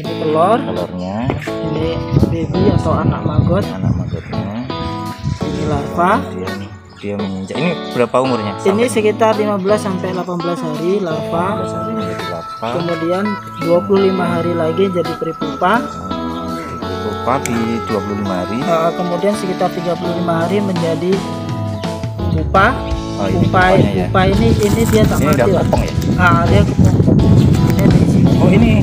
Ini telur. Telurnya. Ini baby atau anak maggot. Anak maggotnya. Ini larva. Dia menginjak. Ini berapa umurnya? Ini sekitar 15 sampai 18 hari larva. 15 hari menjadi larva. Kemudian 25 hari lagi jadi peripupa. Peripupa di 25 hari. Kemudian sekitar 35 hari menjadi pupa. Oh, ini pupa ya? ini dia tak mati, udah kepong ya? Dia kepong. Ini ada di sini. Oh, ini.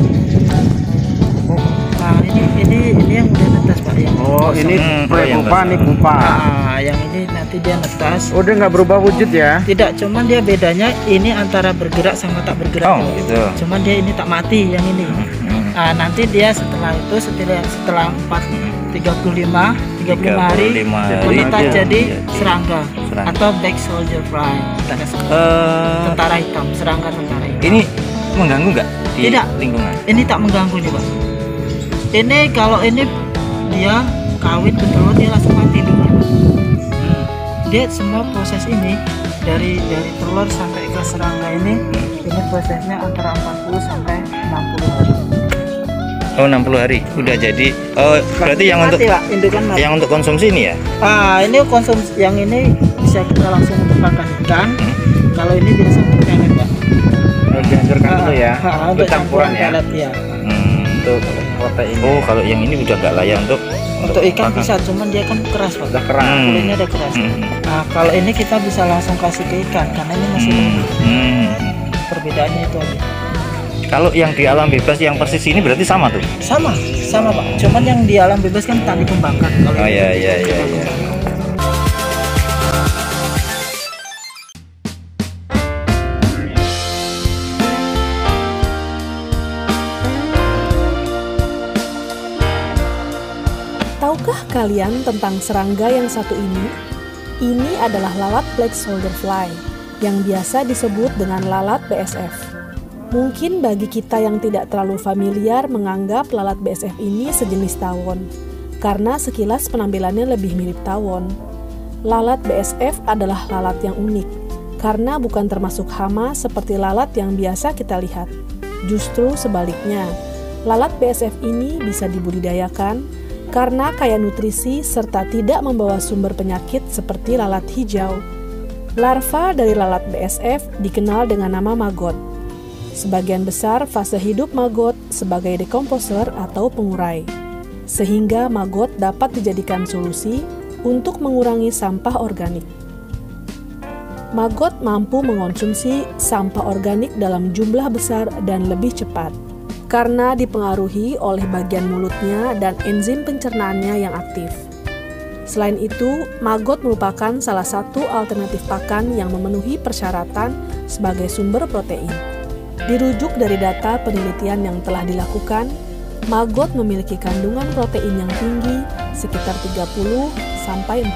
Ini yang udah netas, Pak ya. Oh, ini pupa, ini pupa. Yang ini nanti dia netas. Oh, dia nggak berubah wujud ya? Tidak, cuman dia bedanya ini antara bergerak sama tak bergerak. Oh, gitu. Cuman dia ini tak mati yang ini. Nanti dia setelah 35 hari menetas jadi serangga atau black soldier fly. Tentara hitam, serangga tentara hitam. Ini mengganggu nggak di Tidak. lingkungan? Ini tak mengganggu juga. Ini kalau ini dia kawin betul dia langsung mati dulu. Dia semua proses ini dari telur sampai ke serangga ini prosesnya antara 40 sampai 60 hari. Oh, 60 hari udah jadi. Oh, berarti yang mati, untuk Pak, indukan mati. Yang untuk konsumsi ini ya? Ini konsumsi yang ini bisa kita langsung untuk makan ikan. Kalau ini biasa untuk pelet, Pak. Harus dihancurkan dulu ya. Untuk campuran ya. pelet ya. Untuk protein. Oh, kalau yang ini udah nggak layak untuk ikan makan. bisa, cuman dia kan keras, Pak. Udah keras. Kulitnya udah keras. Kalau ini kita bisa langsung kasih ke ikan karena ini masih lembut. Perbedaannya itu aja. Kalau yang di alam bebas yang persis ini berarti sama tuh? Sama Pak. Cuman yang di alam bebas kan tak dikembangkan. Kalau iya. Tahukah kalian tentang serangga yang satu ini? Ini adalah lalat black soldier fly yang biasa disebut dengan lalat BSF. Mungkin bagi kita yang tidak terlalu familiar menganggap lalat BSF ini sejenis tawon, karena sekilas penampilannya lebih mirip tawon. Lalat BSF adalah lalat yang unik, karena bukan termasuk hama seperti lalat yang biasa kita lihat. Justru sebaliknya, lalat BSF ini bisa dibudidayakan karena kaya nutrisi serta tidak membawa sumber penyakit seperti lalat hijau. Larva dari lalat BSF dikenal dengan nama maggot. Sebagian besar fase hidup maggot sebagai dekomposer atau pengurai, sehingga maggot dapat dijadikan solusi untuk mengurangi sampah organik. Maggot mampu mengonsumsi sampah organik dalam jumlah besar dan lebih cepat, karena dipengaruhi oleh bagian mulutnya dan enzim pencernaannya yang aktif. Selain itu, maggot merupakan salah satu alternatif pakan yang memenuhi persyaratan sebagai sumber protein. Dirujuk dari data penelitian yang telah dilakukan, maggot memiliki kandungan protein yang tinggi sekitar 30-45%.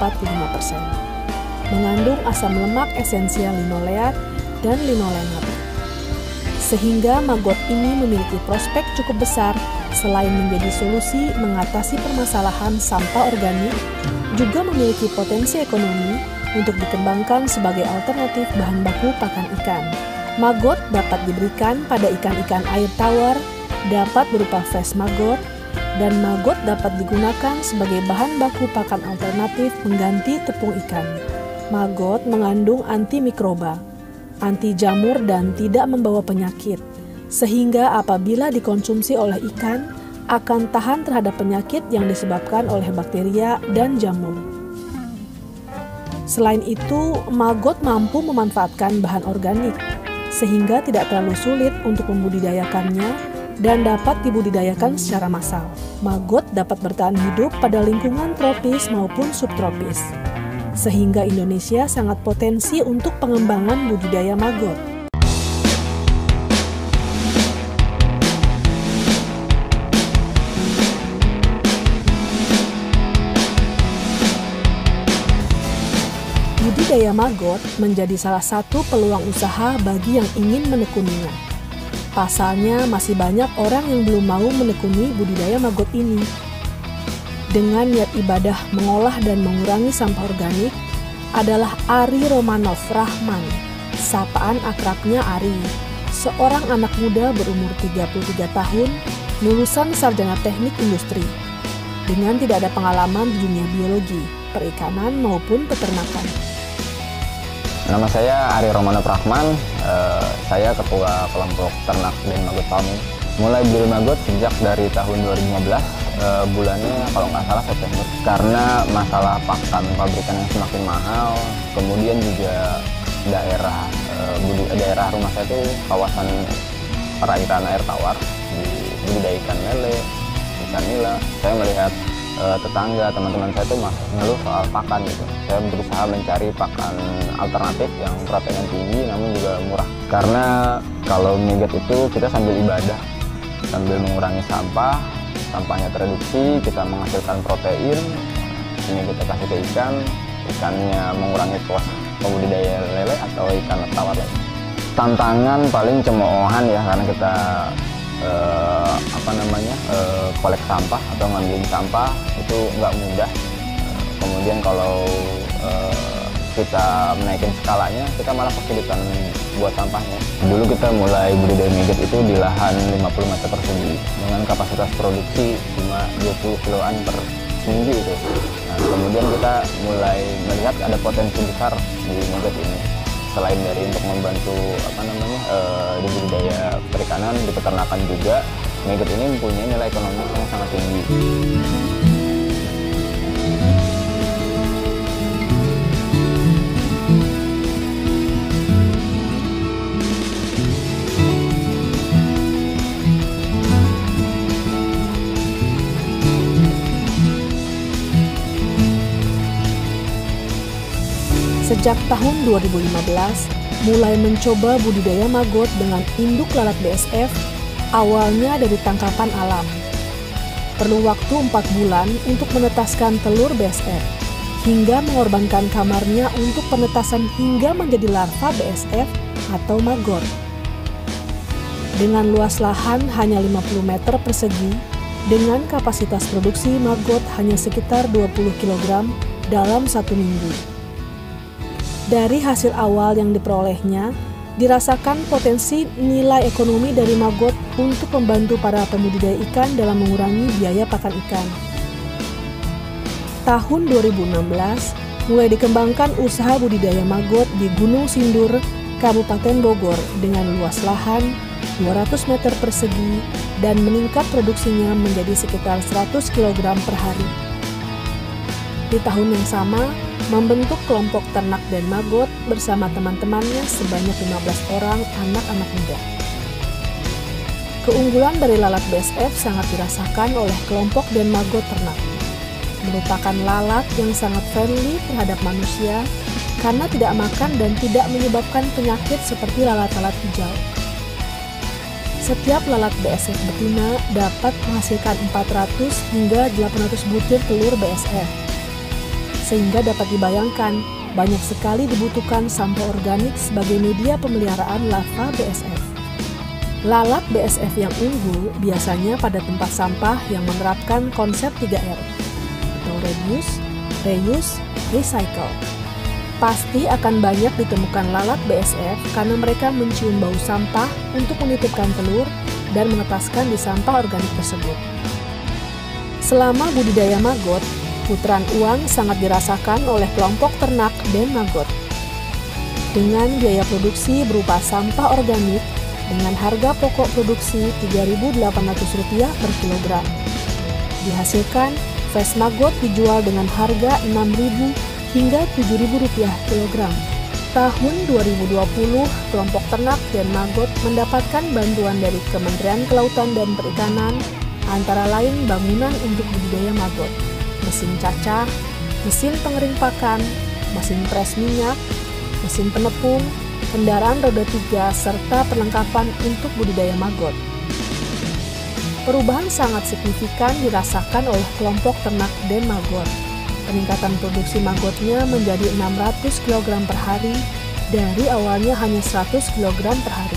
Mengandung asam lemak esensial linoleat dan linolenat. Sehingga maggot ini memiliki prospek cukup besar selain menjadi solusi mengatasi permasalahan sampah organik, juga memiliki potensi ekonomi untuk dikembangkan sebagai alternatif bahan baku pakan ikan. Maggot dapat diberikan pada ikan-ikan air tawar, dapat berupa fresh maggot, dan maggot dapat digunakan sebagai bahan baku pakan alternatif mengganti tepung ikan. Maggot mengandung antimikroba, anti jamur dan tidak membawa penyakit, sehingga apabila dikonsumsi oleh ikan, akan tahan terhadap penyakit yang disebabkan oleh bakteria dan jamur. Selain itu, maggot mampu memanfaatkan bahan organik, sehingga tidak terlalu sulit untuk membudidayakannya dan dapat dibudidayakan secara massal. Maggot dapat bertahan hidup pada lingkungan tropis maupun subtropis, sehingga Indonesia sangat potensi untuk pengembangan budidaya maggot. Budidaya maggot menjadi salah satu peluang usaha bagi yang ingin menekuninya. Pasalnya, masih banyak orang yang belum mau menekuni budidaya maggot ini. Dengan niat ibadah mengolah dan mengurangi sampah organik adalah Ari Romanov Rahman, sapaan akrabnya Ari, seorang anak muda berumur 33 tahun lulusan sarjana teknik industri, dengan tidak ada pengalaman di dunia biologi, perikanan maupun peternakan. Nama saya Ari Romano Prachman, saya ketua kelompok ternak dan maggot farming. Mulai beli maggot sejak dari tahun 2015, bulannya kalau nggak salah September. Karena masalah pakan pabrikan yang semakin mahal, kemudian juga daerah rumah saya itu kawasan perairan air tawar, budidaya ikan lele, ikan nila. Saya melihat tetangga, teman-teman saya itu ngeluh soal pakan gitu. Saya berusaha mencari pakan alternatif yang proteinnya tinggi namun juga murah. Karena kalau maggot itu kita sambil ibadah, sambil mengurangi sampah, sampahnya tereduksi, kita menghasilkan protein, ini kita kasih ke ikan, ikannya mengurangi kos pembudidaya lele atau ikan tawar lain. Tantangan paling cemoohan ya, karena kita kolek sampah atau ngambilin sampah itu nggak mudah. Kemudian kalau kita menaikin skalanya, kita malah kesulitan buat sampahnya. Dulu kita mulai budidaya maggot itu di lahan 50 meter persegi dengan kapasitas produksi cuma 20 kiloan per seminggu itu. Nah, kemudian kita mulai melihat ada potensi besar di maggot ini. Selain dari untuk membantu di budidaya perikanan, di peternakan juga, maggot ini mempunyai nilai ekonomi yang sangat tinggi. Sejak tahun 2015, mulai mencoba budidaya maggot dengan induk lalat BSF, awalnya dari tangkapan alam. Perlu waktu 4 bulan untuk menetaskan telur BSF, hingga mengorbankan kamarnya untuk penetasan hingga menjadi larva BSF atau maggot. Dengan luas lahan hanya 50 meter persegi, dengan kapasitas produksi maggot hanya sekitar 20 kg dalam 1 minggu. Dari hasil awal yang diperolehnya, dirasakan potensi nilai ekonomi dari maggot untuk membantu para pembudidaya ikan dalam mengurangi biaya pakan ikan. Tahun 2016, mulai dikembangkan usaha budidaya maggot di Gunung Sindur, Kabupaten Bogor dengan luas lahan 200 meter persegi dan meningkat produksinya menjadi sekitar 100 kg per hari. Di tahun yang sama, membentuk kelompok ternak dan maggot bersama teman-temannya sebanyak 15 orang anak-anak muda. Keunggulan dari lalat BSF sangat dirasakan oleh kelompok dan maggot ternak. Merupakan lalat yang sangat friendly terhadap manusia karena tidak makan dan tidak menyebabkan penyakit seperti lalat-lalat hijau. Setiap lalat BSF betina dapat menghasilkan 400 hingga 800 butir telur BSF. Sehingga dapat dibayangkan, banyak sekali dibutuhkan sampah organik sebagai media pemeliharaan larva BSF. Lalat BSF yang unggul biasanya pada tempat sampah yang menerapkan konsep 3R, atau reduce, reuse, recycle. Pasti akan banyak ditemukan lalat BSF karena mereka mencium bau sampah untuk menitipkan telur dan menetaskan di sampah organik tersebut. Selama budidaya maggot, putaran uang sangat dirasakan oleh kelompok ternak dan maggot. Dengan biaya produksi berupa sampah organik dengan harga pokok produksi Rp3.800 per kilogram. Dihasilkan, fresh maggot dijual dengan harga Rp6.000 hingga Rp7.000 kilogram. Tahun 2020, kelompok ternak dan maggot mendapatkan bantuan dari Kementerian Kelautan dan Perikanan, antara lain bangunan untuk budidaya maggot, mesin cacah, mesin pengering pakan, mesin pres minyak, mesin penepung, kendaraan roda 3, serta perlengkapan untuk budidaya maggot. Perubahan sangat signifikan dirasakan oleh kelompok ternak dan maggot. Peningkatan produksi maggotnya menjadi 600 kg per hari, dari awalnya hanya 100 kg per hari.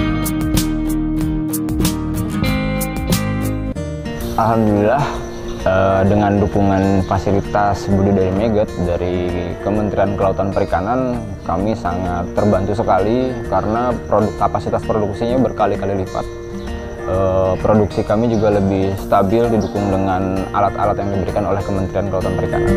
Alhamdulillah Dengan dukungan fasilitas budidaya maggot dari Kementerian Kelautan Perikanan, kami sangat terbantu sekali karena kapasitas produksinya berkali-kali lipat. Produksi kami juga lebih stabil didukung dengan alat-alat yang diberikan oleh Kementerian Kelautan Perikanan.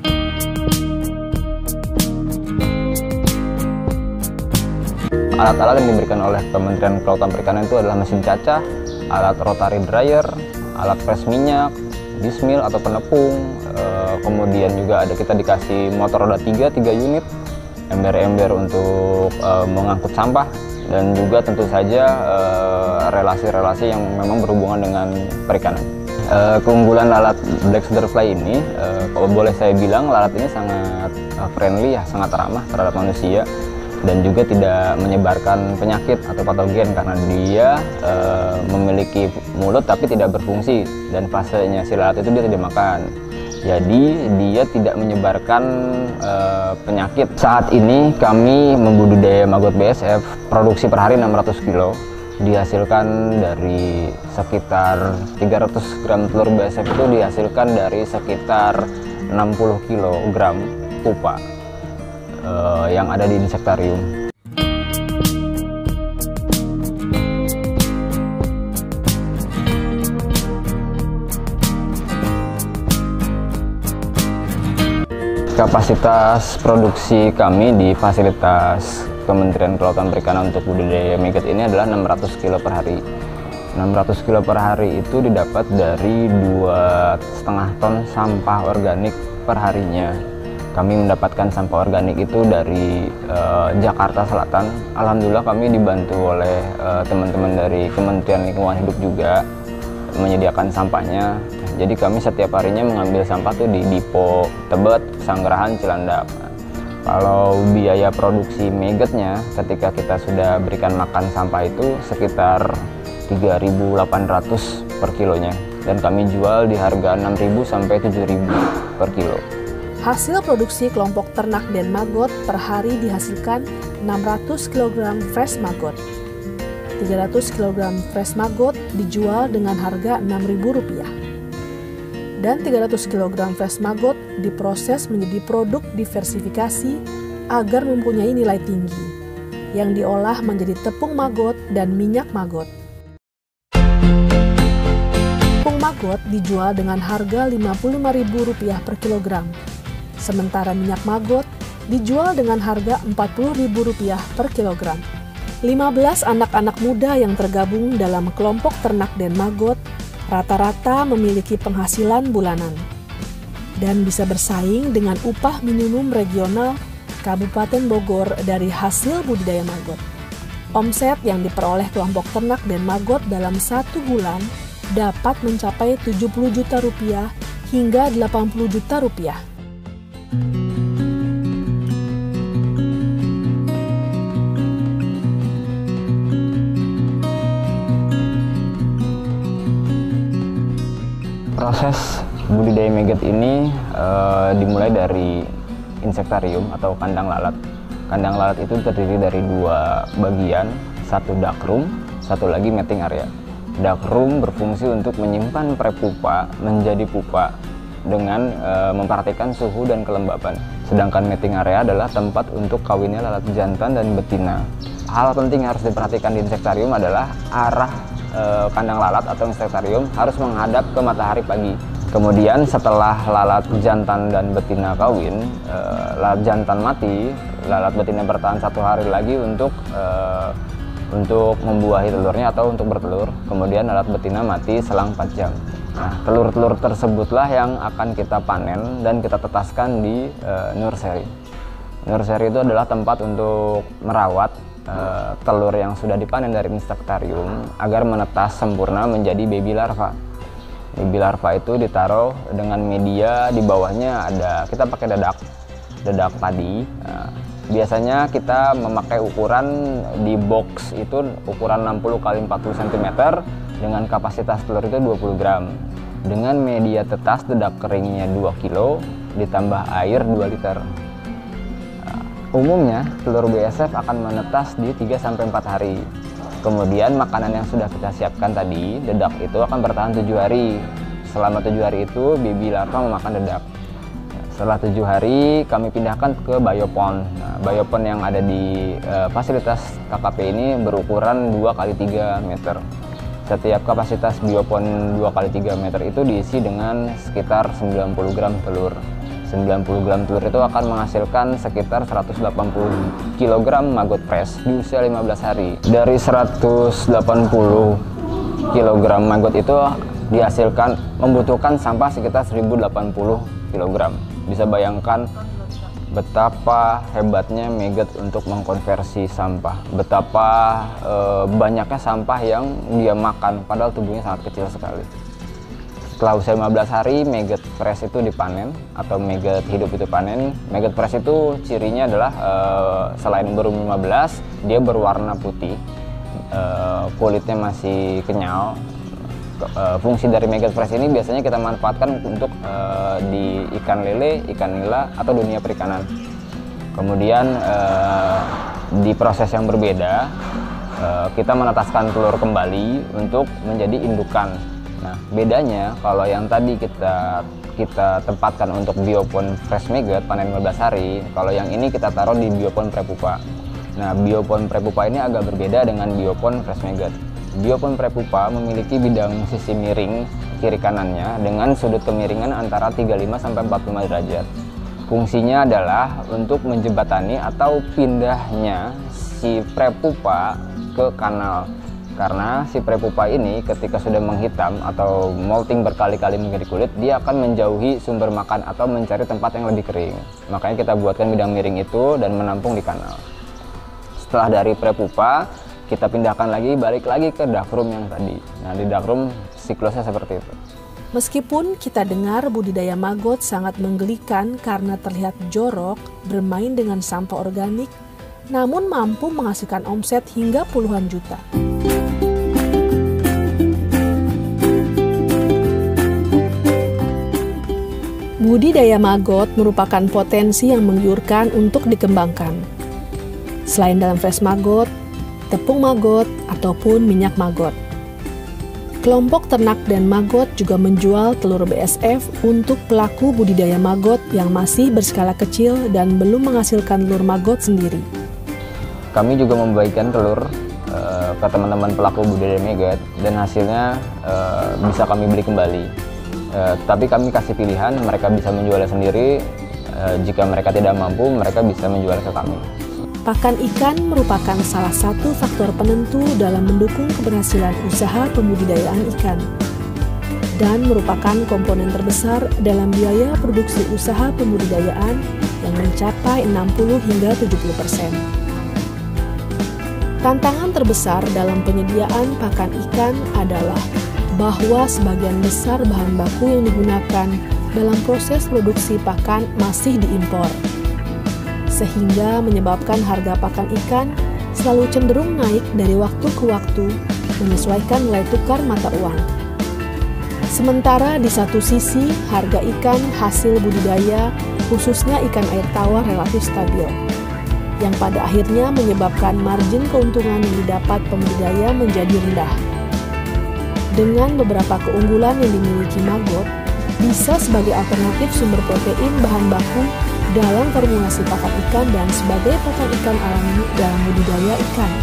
Alat-alat yang diberikan oleh Kementerian Kelautan Perikanan itu adalah mesin cacah, alat rotary dryer, alat press minyak, dismill atau penepung, kemudian juga kita dikasih motor roda 3 unit, ember-ember untuk mengangkut sampah, dan juga tentu saja relasi-relasi yang memang berhubungan dengan perikanan. Keunggulan lalat Black Soldier Fly ini, kalau boleh saya bilang, lalat ini sangat friendly ya, sangat ramah terhadap manusia, dan juga tidak menyebarkan penyakit atau patogen karena dia memiliki mulut tapi tidak berfungsi, dan fasenya si lalat itu dia tidak makan. Jadi dia tidak menyebarkan penyakit. Saat ini kami membudidaya maggot BSF, produksi per hari 600 kilo. Dihasilkan dari sekitar 300 gram telur BSF itu dihasilkan dari sekitar 60 kg pupa yang ada di insektarium. Kapasitas produksi kami di fasilitas Kementerian Kelautan Perikanan untuk budidaya maggot ini adalah 600 kilo per hari. 600 kilo per hari itu didapat dari 2,5 ton sampah organik per harinya. Kami mendapatkan sampah organik itu dari Jakarta Selatan. Alhamdulillah kami dibantu oleh teman-teman dari Kementerian Lingkungan Hidup juga menyediakan sampahnya. Jadi kami setiap harinya mengambil sampah tuh di Dipo Tebet, Sanggerahan, Cilandak. Kalau biaya produksi maggotnya ketika kita sudah berikan makan sampah itu sekitar 3.800 per kilonya, dan kami jual di harga 6.000 sampai 7.000 per kilo. Hasil produksi kelompok ternak dan maggot per hari dihasilkan 600 kg fresh maggot. 300 kg fresh maggot dijual dengan harga Rp6.000. Dan 300 kg fresh maggot diproses menjadi produk diversifikasi agar mempunyai nilai tinggi, yang diolah menjadi tepung maggot dan minyak maggot. Tepung maggot dijual dengan harga Rp55.000 per kilogram. Sementara minyak maggot dijual dengan harga Rp40.000 per kilogram. 15 anak-anak muda yang tergabung dalam kelompok ternak dan maggot rata-rata memiliki penghasilan bulanan dan bisa bersaing dengan upah minimum regional Kabupaten Bogor dari hasil budidaya maggot. Omset yang diperoleh kelompok ternak dan maggot dalam 1 bulan dapat mencapai Rp70 juta hingga Rp80 juta. Proses budidaya maggot ini dimulai dari insektarium atau kandang lalat. Kandang lalat itu terdiri dari 2 bagian, satu duck room, satu lagi mating area. Duck room berfungsi untuk menyimpan prepupa menjadi pupa dengan memperhatikan suhu dan kelembapan. Sedangkan mating area adalah tempat untuk kawinnya lalat jantan dan betina. Hal penting yang harus diperhatikan di insektarium adalah arah kandang lalat atau insektarium harus menghadap ke matahari pagi. Kemudian setelah lalat jantan dan betina kawin, lalat jantan mati, lalat betina bertahan 1 hari lagi untuk membuahi telurnya atau untuk bertelur. Kemudian lalat betina mati selang 4 jam. Nah, telur-telur tersebutlah yang akan kita panen dan kita tetaskan di nursery. Nursery itu adalah tempat untuk merawat telur yang sudah dipanen dari insektarium agar menetas sempurna menjadi baby larva. Baby larva itu ditaruh dengan media di bawahnya kita pakai dedak padi. Nah, biasanya kita memakai ukuran di box itu ukuran 60 x 40 cm dengan kapasitas telur itu 20 gram. Dengan media tetas dedak keringnya 2 kg ditambah air 2 liter. Umumnya telur BSF akan menetas di 3-4 hari. Kemudian makanan yang sudah kita siapkan tadi, dedak itu akan bertahan 7 hari. selama 7 hari itu baby larva memakan dedak. Setelah 7 hari kami pindahkan ke biopond. Nah, biopond yang ada di fasilitas KKP ini berukuran 2x3 meter. Setiap kapasitas biopond 2x3 meter itu diisi dengan sekitar 90 gram telur. 90 gram telur itu akan menghasilkan sekitar 180 kg maggot fresh di usia 15 hari. Dari 180 kg maggot itu dihasilkan membutuhkan sampah sekitar 1080 kg. Bisa bayangkan betapa hebatnya maggot untuk mengkonversi sampah, betapa banyaknya sampah yang dia makan padahal tubuhnya sangat kecil sekali. Setelah usia 15 hari, maggot fresh itu dipanen atau maggot hidup itu panen. Maggot fresh itu cirinya adalah selain berumur 15, dia berwarna putih, kulitnya masih kenyal. Fungsi dari maggot fresh ini biasanya kita manfaatkan untuk di ikan lele, ikan nila, atau dunia perikanan. Kemudian di proses yang berbeda, kita menetaskan telur kembali untuk menjadi indukan. Nah, bedanya kalau yang tadi kita tempatkan untuk biopond fresh maggot panen 15 hari, kalau yang ini kita taruh di biopond prepupa. Nah, biopond prepupa ini agak berbeda dengan biopond fresh maggot. Biopond prepupa memiliki bidang sisi miring kiri kanannya dengan sudut kemiringan antara 35 sampai 45 derajat. Fungsinya adalah untuk menjembatani atau pindahnya si prepupa ke kanal. Karena si prepupa ini ketika sudah menghitam atau molting berkali-kali menjadi kulit, dia akan menjauhi sumber makan atau mencari tempat yang lebih kering. Makanya kita buatkan bidang miring itu dan menampung di kanal. Setelah dari prepupa, kita pindahkan lagi, balik lagi ke darkroom yang tadi. Nah, di darkroom siklusnya seperti itu. Meskipun kita dengar budidaya maggot sangat menggelikan karena terlihat jorok, bermain dengan sampah organik, namun mampu menghasilkan omset hingga puluhan juta. Budidaya maggot merupakan potensi yang menggiurkan untuk dikembangkan. Selain dalam fresh maggot, tepung maggot, ataupun minyak maggot. Kelompok ternak dan maggot juga menjual telur BSF untuk pelaku budidaya maggot yang masih berskala kecil dan belum menghasilkan telur maggot sendiri. Kami juga membagikan telur ke teman-teman pelaku budidaya maggot dan hasilnya bisa kami beli kembali. Tapi kami kasih pilihan, mereka bisa menjualnya sendiri. Jika mereka tidak mampu, mereka bisa menjual ke kami. Pakan ikan merupakan salah satu faktor penentu dalam mendukung keberhasilan usaha pembudidayaan ikan dan merupakan komponen terbesar dalam biaya produksi usaha pembudidayaan yang mencapai 60 hingga 70%. Tantangan terbesar dalam penyediaan pakan ikan adalah bahwa sebagian besar bahan baku yang digunakan dalam proses produksi pakan masih diimpor, sehingga menyebabkan harga pakan ikan selalu cenderung naik dari waktu ke waktu menyesuaikan nilai tukar mata uang. Sementara di satu sisi, harga ikan hasil budidaya, khususnya ikan air tawar relatif stabil, yang pada akhirnya menyebabkan margin keuntungan yang didapat pembudidaya menjadi rendah. Dengan beberapa keunggulan yang dimiliki maggot, bisa sebagai alternatif sumber protein bahan baku dalam formulasi pakan ikan dan sebagai pakan ikan alami dalam budidaya ikan.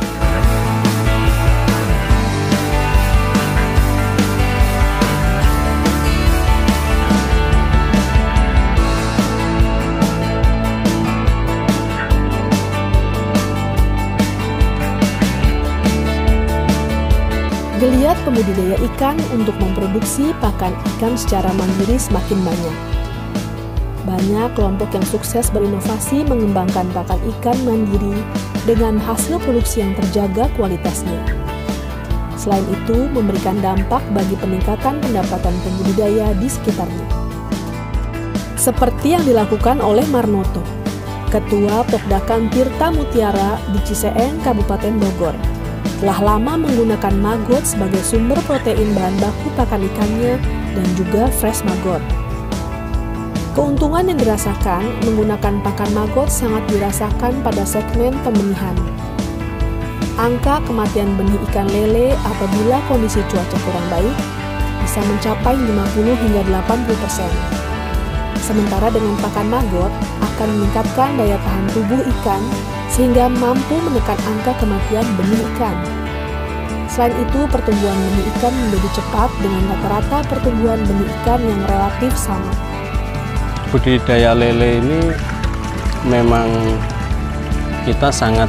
Geliat pembudidaya ikan untuk memproduksi pakan ikan secara mandiri semakin banyak. Banyak kelompok yang sukses berinovasi mengembangkan pakan ikan mandiri dengan hasil produksi yang terjaga kualitasnya. Selain itu, memberikan dampak bagi peningkatan pendapatan pembudidaya di sekitarnya. Seperti yang dilakukan oleh Marnoto, Ketua Pokdakan Tirta Mutiara di Ciseeng, Kabupaten Bogor, telah lama menggunakan maggot sebagai sumber protein bahan baku pakan ikannya dan juga fresh maggot. Keuntungan yang dirasakan menggunakan pakan maggot sangat dirasakan pada segmen pembenihan. Angka kematian benih ikan lele apabila kondisi cuaca kurang baik bisa mencapai 50 hingga 80%. Sementara dengan pakan maggot akan meningkatkan daya tahan tubuh ikan sehingga mampu menekan angka kematian benih ikan. Selain itu, pertumbuhan benih ikan menjadi cepat dengan rata-rata pertumbuhan benih ikan yang relatif sama. Budidaya lele ini memang kita sangat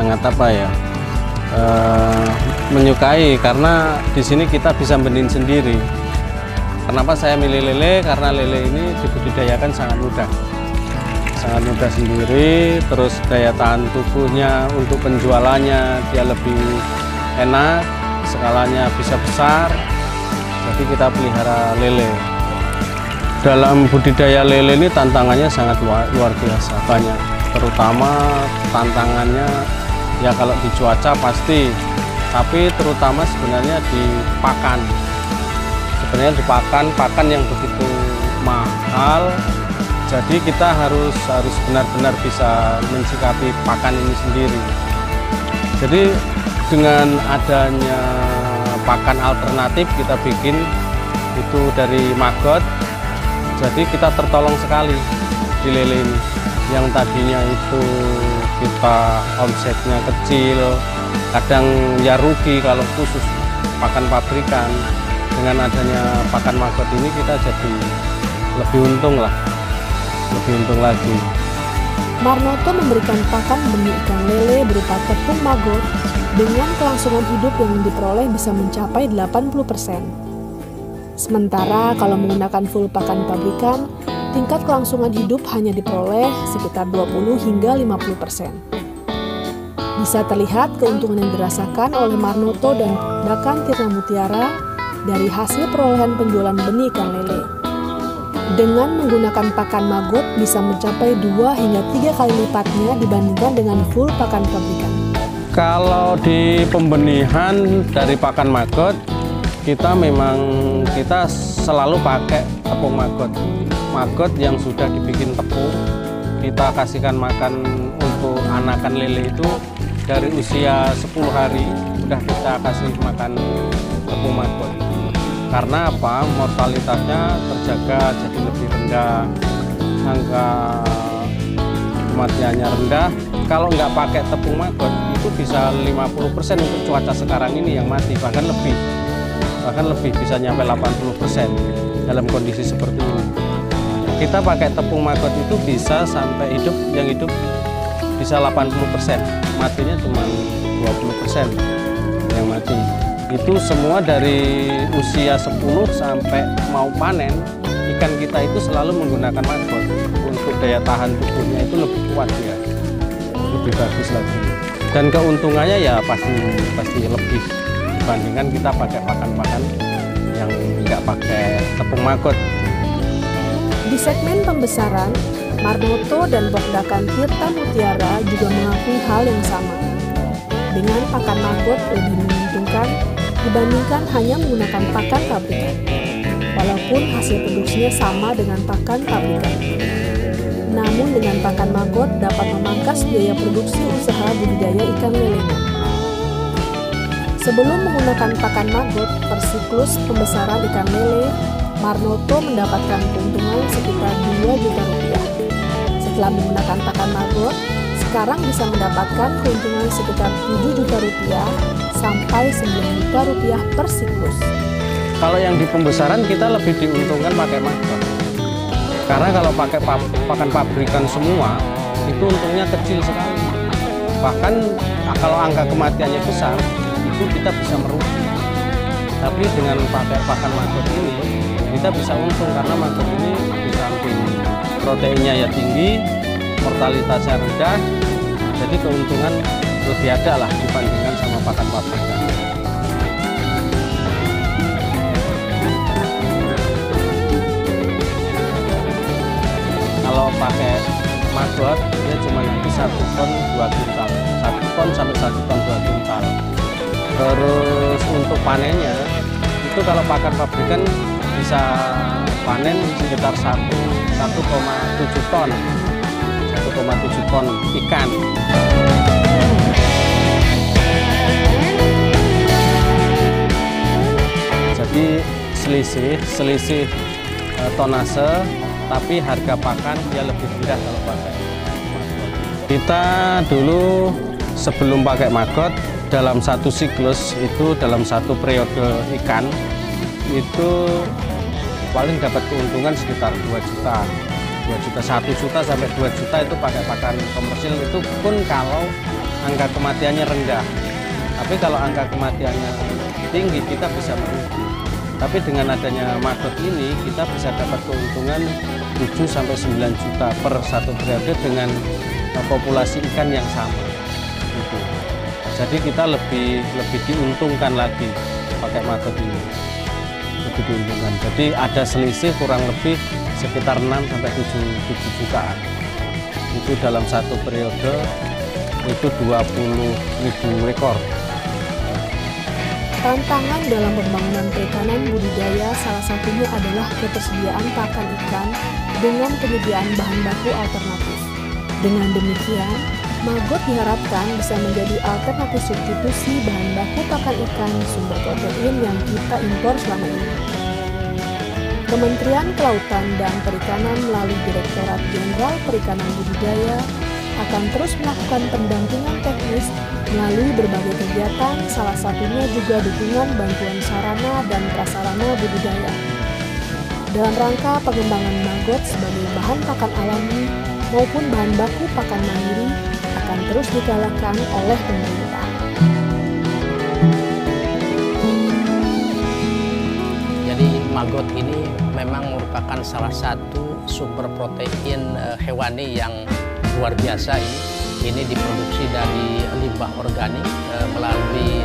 menyukai karena di sini kita bisa benih sendiri. Kenapa saya milih lele? Karena lele ini dibudidayakan sangat mudah sendiri, terus daya tahan tubuhnya untuk penjualannya dia lebih enak, skalanya bisa besar, jadi kita pelihara lele. Dalam budidaya lele ini tantangannya sangat luar biasa, banyak, terutama tantangannya ya kalau di cuaca pasti, tapi terutama sebenarnya di pakan. Sebenarnya di pakan yang begitu mahal, jadi kita harus benar-benar bisa mensikapi pakan ini sendiri. Jadi dengan adanya pakan alternatif kita bikin itu dari maggot, jadi kita tertolong sekali di lele ini. Yang tadinya itu kita omsetnya kecil, kadang ya rugi kalau khusus pakan pabrikan. Dengan adanya pakan maggot ini kita jadi lebih untung lagi. Marnoto memberikan pakan benih ikan lele berupa tepung maggot dengan kelangsungan hidup yang diperoleh bisa mencapai 80%. Sementara kalau menggunakan full pakan pabrikan, tingkat kelangsungan hidup hanya diperoleh sekitar 20 hingga 50%. Bisa terlihat keuntungan yang dirasakan oleh Marnoto dan Dakan Tirta Mutiara dari hasil perolehan penjualan benih ikan lele. Dengan menggunakan pakan maggot bisa mencapai 2 hingga 3 kali lipatnya dibandingkan dengan full pakan pabrikan. Kalau di pembenihan dari pakan maggot, kita selalu pakai tepung maggot yang sudah dibikin tepung. Kita kasihkan makan untuk anakan lele itu dari usia 10 hari sudah kita kasih makan tepung maggot. Karena apa? Mortalitasnya terjaga jadi lebih rendah, angka kematiannya rendah. Kalau nggak pakai tepung maggot itu bisa 50% untuk cuaca sekarang ini yang mati, bahkan lebih bisa nyampe 80% dalam kondisi seperti ini. Kita pakai tepung maggot itu bisa sampai hidup bisa 80%, matinya cuma 20% yang mati. Itu semua dari usia 10 sampai mau panen, ikan kita itu selalu menggunakan maggot. Untuk daya tahan tubuhnya itu lebih kuat ya, lebih bagus lagi. Dan keuntungannya ya pasti lebih dibandingkan kita pakai pakan-pakan yang nggak pakai tepung maggot. Di segmen pembesaran, Marnoto dan Dakan Tirta Mutiara juga mengakui hal yang sama. Dengan pakan maggot lebih menguntungkan dibandingkan hanya menggunakan pakan pabrikan, walaupun hasil produksinya sama dengan pakan pabrikan. Namun dengan pakan maggot dapat memangkas biaya produksi usaha budidaya ikan lele. Sebelum menggunakan pakan maggot per siklus pembesaran ikan lele, Marnoto mendapatkan keuntungan sekitar 2 juta rupiah. Setelah menggunakan pakan maggot, sekarang bisa mendapatkan keuntungan sekitar 7 juta rupiah sampai 9 juta rupiah per siklus. Kalau yang di pembesaran kita lebih diuntungkan pakai maggot. Karena kalau pakai pakan pabrikan semua, itu untungnya kecil sekali. Bahkan kalau angka kematiannya besar, itu kita bisa merugi. Tapi dengan pakai pakan maggot ini, kita bisa untung karena maggot ini di samping proteinnya ya tinggi, mortalitasnya rendah, jadi keuntungan lebih ada lah dibandingkan sama pakan pabrikan. Kalau pakai maggot dia cuma nanti 1 ton 2 kintal, 1 ton sampai 1 ton 2 kintal. Terus untuk panennya itu kalau pakan pabrikan bisa panen sekitar 1,7 ton ikan. Jadi selisih tonase, tapi harga pakan dia lebih rendah kalau pakai maggot. Kita dulu sebelum pakai maggot, dalam satu siklus itu, dalam satu periode ikan itu paling dapat keuntungan sekitar 2 juta, 1 juta sampai 2 juta itu pakai pakan komersil, itu pun kalau angka kematiannya rendah. Tapi kalau angka kematiannya tinggi kita bisa merugi. Tapi dengan adanya maggot ini kita bisa dapat keuntungan 7 sampai 9 juta per satu periode dengan populasi ikan yang sama. Gitu. Jadi kita lebih diuntungkan lagi pakai maggot ini. Lebih diuntungkan. Jadi ada selisih kurang lebih sekitar 6 sampai 7 jutaan. Itu dalam satu periode itu 20.000 ekor. Tantangan dalam pembangunan perikanan budidaya salah satunya adalah ketersediaan pakan ikan dengan penyediaan bahan baku alternatif. Dengan demikian, maggot diharapkan bisa menjadi alternatif substitusi bahan baku pakan ikan sumber protein yang kita impor selama ini. Kementerian Kelautan dan Perikanan melalui Direktorat Jenderal Perikanan Budidaya akan terus melakukan pendampingan teknis melalui berbagai kegiatan, salah satunya juga dukungan bantuan sarana dan prasarana budidaya. Dalam rangka pengembangan maggot sebagai bahan pakan alami maupun bahan baku pakan mandiri akan terus digalakkan oleh pemerintah. Jadi maggot ini memang merupakan salah satu sumber protein hewani yang luar biasa ini diproduksi dari limbah organik melalui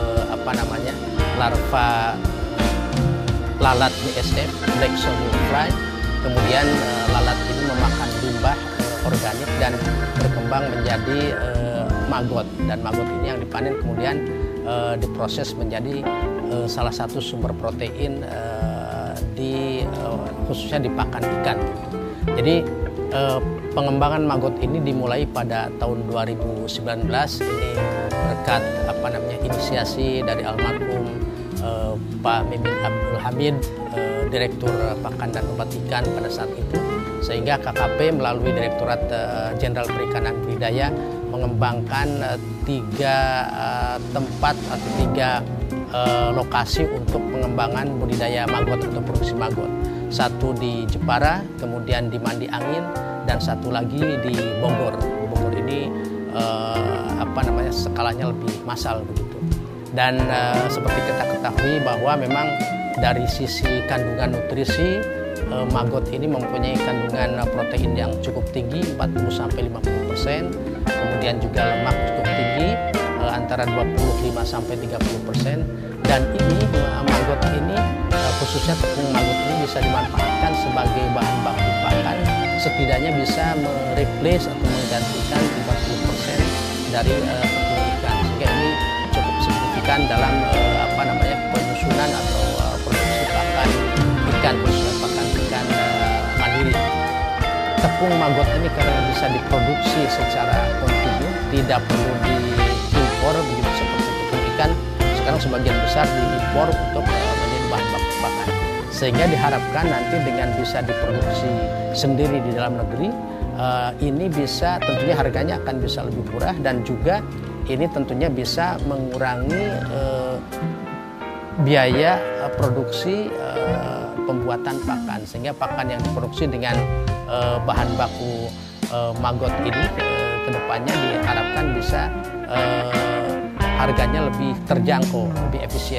larva lalat BSF Black Soldier Fly. Kemudian lalat ini memakan limbah organik dan berkembang menjadi maggot, dan maggot ini yang dipanen kemudian diproses menjadi salah satu sumber protein khususnya di pakan ikan. Jadi pengembangan maggot ini dimulai pada tahun 2019 ini berkat inisiasi dari almarhum Pak Mimin Abdul Hamid, Direktur Pakan dan Obat Ikan pada saat itu, sehingga KKP melalui Direktorat Jenderal Perikanan Budidaya mengembangkan 3 tempat atau 3 lokasi untuk pengembangan budidaya maggot atau produksi maggot. Satu di Jepara, kemudian di Mandi Angin, dan satu lagi di Bogor. Bogor ini skalanya lebih massal begitu. Dan seperti kita ketahui bahwa memang dari sisi kandungan nutrisi maggot ini mempunyai kandungan protein yang cukup tinggi 40-50%, kemudian juga lemak cukup tinggi antara 25-30%, dan ini maggot ini khususnya tepung maggot ini bisa dimanfaatkan sebagai bahan baku pakan, setidaknya bisa mereplace atau menggantikan 50% dari tepung ikan, sehingga ini cukup signifikan dalam penyusunan atau produksi pakan ikan, khususnya pakan ikan mandiri. Tepung maggot ini karena bisa diproduksi secara kontinu, tidak perlu diimpor begitu seperti tepung ikan. Sekarang sebagian besar diimpor untuk menjadi bahan baku pakan, sehingga diharapkan nanti dengan bisa diproduksi sendiri di dalam negeri, ini bisa tentunya harganya akan bisa lebih murah, dan juga ini tentunya bisa mengurangi biaya produksi pembuatan pakan, sehingga pakan yang diproduksi dengan bahan baku maggot ini kedepannya diharapkan bisa harganya lebih terjangkau, lebih efisien.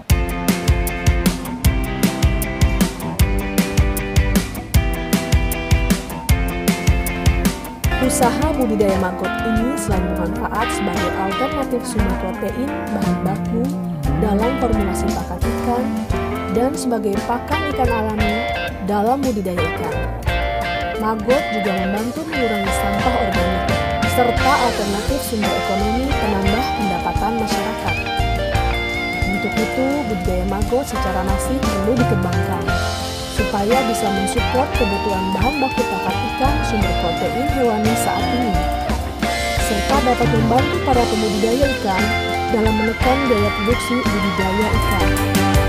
Usaha budidaya maggot ini selain bermanfaat sebagai alternatif sumber protein bahan baku dalam formulasi pakan ikan dan sebagai pakan ikan alami dalam budidaya ikan, maggot juga membantu mengurangi sampah organik serta alternatif sumber ekonomi penambah pendapatan masyarakat. Untuk itu, budidaya maggot secara masif perlu dikembangkan supaya bisa mensupport kebutuhan bahan baku pakan ikan sumber protein hewani saat ini, serta dapat membantu para pembudidaya ikan dalam menekan biaya produksi budidaya ikan.